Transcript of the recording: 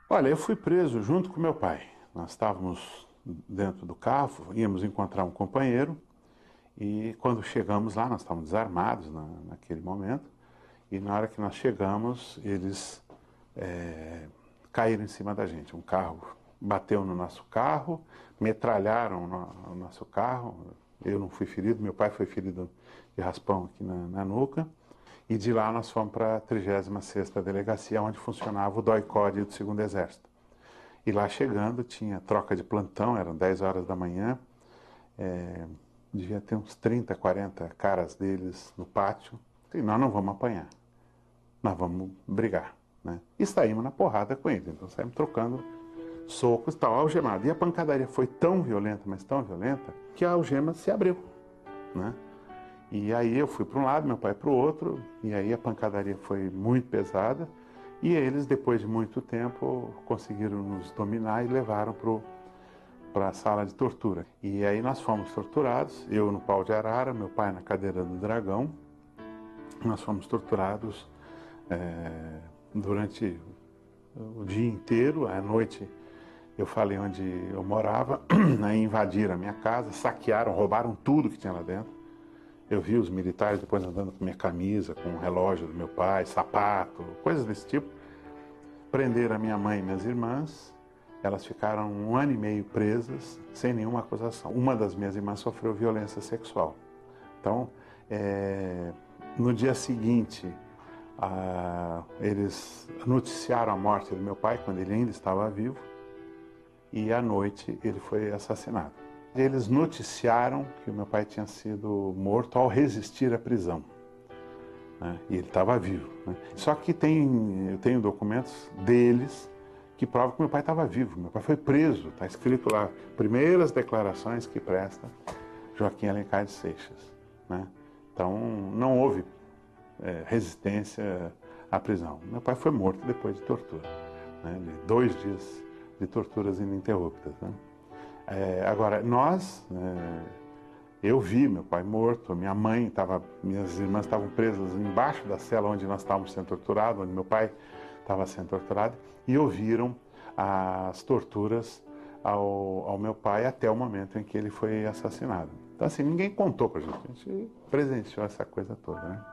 Olha, eu fui preso junto com meu pai. Nós estávamos dentro do carro, íamos encontrar um companheiro e quando chegamos lá, nós estávamos desarmados naquele momento e na hora que nós chegamos, eles caíram em cima da gente. Um carro bateu no nosso carro, metralharam no nosso carro. Eu não fui ferido, meu pai foi ferido de raspão aqui na nuca. E de lá nós fomos para a 36ª Delegacia, onde funcionava o DOI-CODE do 2º Exército. E lá chegando, tinha troca de plantão, eram 10 horas da manhã, devia ter uns 30, 40 caras deles no pátio. E nós não vamos apanhar, nós vamos brigar. Né? E saímos na porrada com eles, então saímos trocando socos e tal, algemado. E a pancadaria foi tão violenta, mas tão violenta, que a algema se abriu. Né? E aí eu fui para um lado, meu pai para o outro, e aí a pancadaria foi muito pesada, e eles, depois de muito tempo, conseguiram nos dominar e levaram para a sala de tortura. E aí nós fomos torturados, eu no pau de arara, meu pai na cadeira do dragão. Nós fomos torturados durante o dia inteiro. À noite eu falei onde eu morava, aí invadiram a minha casa, saquearam, roubaram tudo que tinha lá dentro. Eu vi os militares depois andando com minha camisa, com o relógio do meu pai, sapato, coisas desse tipo. Prenderam a minha mãe e minhas irmãs. Elas ficaram 1 ano e meio presas, sem nenhuma acusação. Uma das minhas irmãs sofreu violência sexual. Então, no dia seguinte, eles noticiaram a morte do meu pai, quando ele ainda estava vivo, e à noite ele foi assassinado. Eles noticiaram que o meu pai tinha sido morto ao resistir à prisão. Né? E ele estava vivo. Né? Só que eu tenho documentos deles que provam que meu pai estava vivo. Meu pai foi preso, está escrito lá, primeiras declarações que presta Joaquim Alencar de Seixas. Né? Então, não houve resistência à prisão. Meu pai foi morto depois de tortura. Né? De 2 dias de torturas ininterruptas. Né? Agora, eu vi meu pai morto, minhas irmãs estavam presas embaixo da cela onde nós estávamos sendo torturados, onde meu pai estava sendo torturado, e ouviram as torturas ao meu pai até o momento em que ele foi assassinado. Então, assim, ninguém contou pra gente, a gente presenciou essa coisa toda, né?